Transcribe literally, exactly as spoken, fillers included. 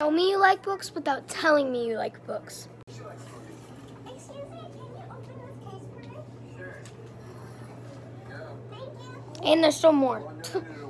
Tell me you like books without telling me you like books. Excuse me, can you open this case for me? Sure. Go. Thank you. And there's still more. Oh, no, no, no, no.